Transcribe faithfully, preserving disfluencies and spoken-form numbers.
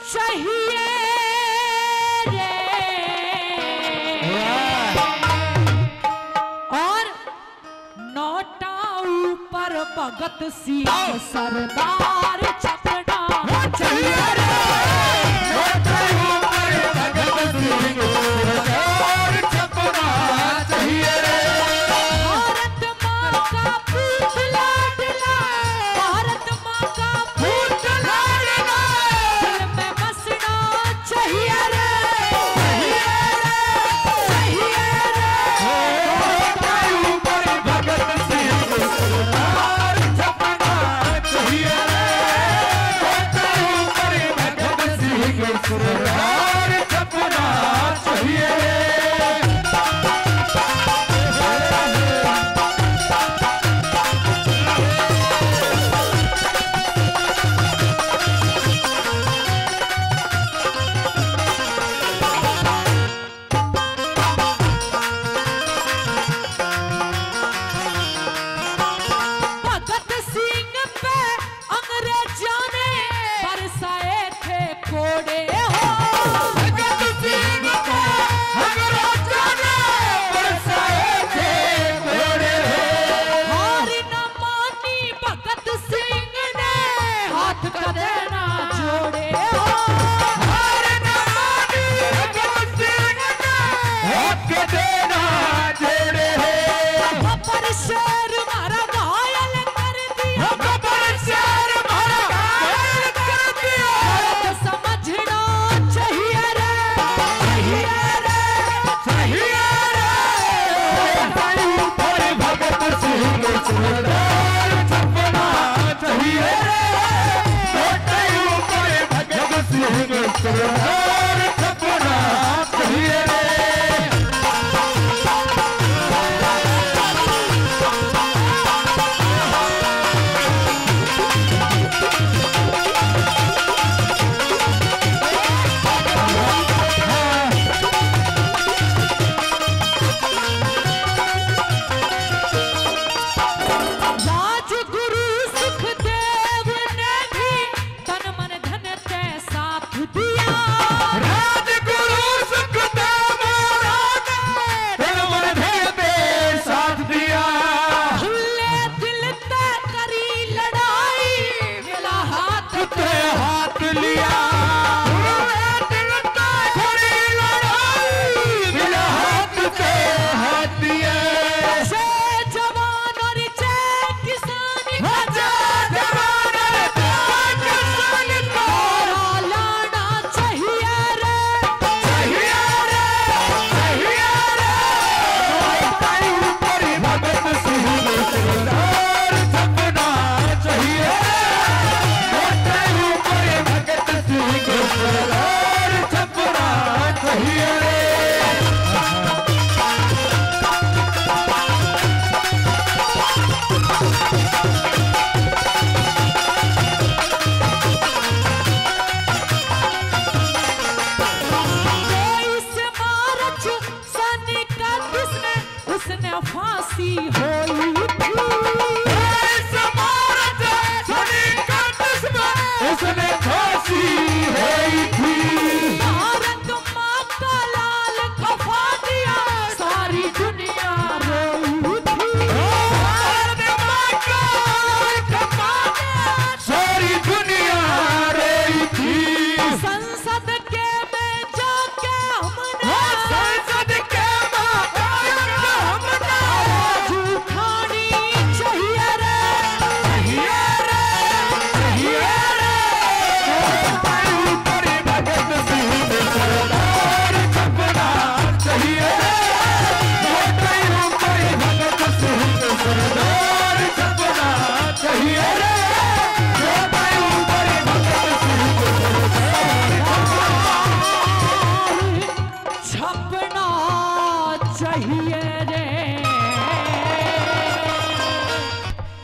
चाहिए रे। और नोटा ऊपर भगत सिंह सरदार छपना चाहिए रे। नोटा ऊपर भगत सिंह सरदार छपना चाहिए रे। भारत माँ का पूत लाडला, भारत माँ का पूत लाडला, दिल में बसना चाहिए रे। चाहिए रे, नोटा ऊपर भगत सिंह सरदार छपना चाहिए रे। नोटा ऊपर भगत सिंह सरदार छपना चाहिए रे। भगत सिंह पे अंग्रेजों ने बरसाए थे कोड़े हो। भगत सिंह पे अंग्रेजों ने बरसाए थे कोड़े हो। हार न मानी भगत सिंह ने हाथ करे ना जोड़े हो। हार न मानी भगत सिंह ने हाथ करे ना जोड़े हो। पर शेर मारा घायल कर दिया, पर शेर मारा घायल कर दिया। भारत समझना चाहिए रे। चाहिए रे, चाहिए रे। ऊपर भगत सिंह सरदार छपना चाहिए रे। नोटा ऊपर भगत सिंह सरदार छपना चाहिए रे। राजगुरु सुखदेव ने भी तन मन धन ते साथ दिया। राजगुरु सुखदेव ने तन मन धन ते साथ दिया। खुले दिल ते करी लड़ाई, मिला हाथ ते हाथ लिया। खुले दिल ते करी लड़ाई, मिला हाथ ते हाथ दिया। जय जवान और जय किसान, जय जवान और जय किसान का लाना चाहिए रे। चाहिए रे, चाहिए रे। नोटा ऊपर भगत सिंह सरदार छपना चाहिए रे। नोटा ऊपर भगत सिंह सरदार छपना चाहिए रे। तेईस मार्च सन इकतीस में उसने फांसी हो